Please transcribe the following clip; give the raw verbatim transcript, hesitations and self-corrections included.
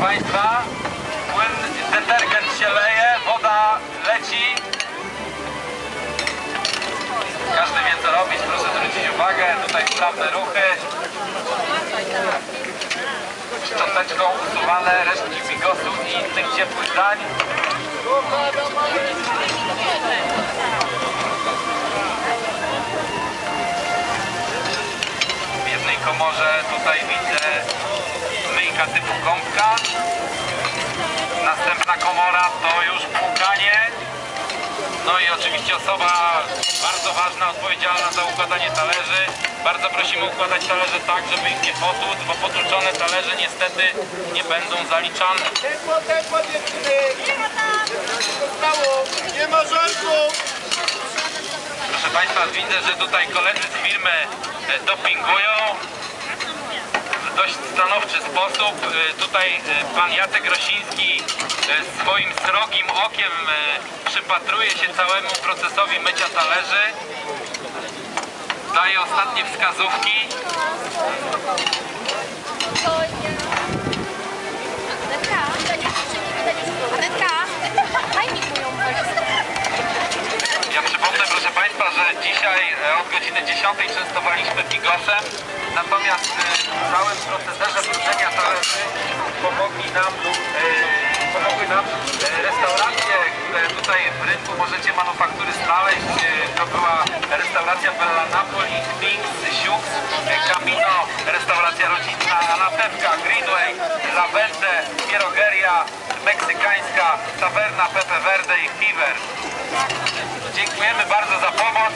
Państwa, płyn, detergent się leje, woda leci. Każdy wie, co robić, proszę zwrócić uwagę, tutaj sprawne ruchy. Szczoteczką usuwane resztki bigosu i innych ciepłych dań. W jednej komorze tutaj widzę myjka typu gąbka. Następna komora to już płukanie. No i oczywiście osoba bardzo ważna, odpowiedzialna za układanie talerzy. Bardzo prosimy układać talerze tak, żeby ich nie potłuc, bo potłuczone talerze niestety nie będą zaliczane. Tempo, tempo dziewczyny! Nie ma żartu! Proszę Państwa, widzę, że tutaj koledzy z firmy dopingują w dość stanowczy sposób. Tutaj pan Jacek Rosiński swoim srogim okiem przypatruje się całemu procesowi mycia talerzy. Daje ostatnie wskazówki. Ja przypomnę, proszę Państwa, że dzisiaj od godziny dziesiątej częstowaliśmy bigosem, natomiast w całym proceserze brudzenia talerzy pomogli nam, pomogły nam restauracje, które tutaj w rynku możecie manufaktury znaleźć. To była restauracja Bella Napoli, Sphinx, Siux, Camino, restauracja rodzinna, Anatewka, Greenway, Lavende, Pierogeria, meksykańska, tawerna Pepe Verde i Fever. Dziękujemy bardzo za pomoc.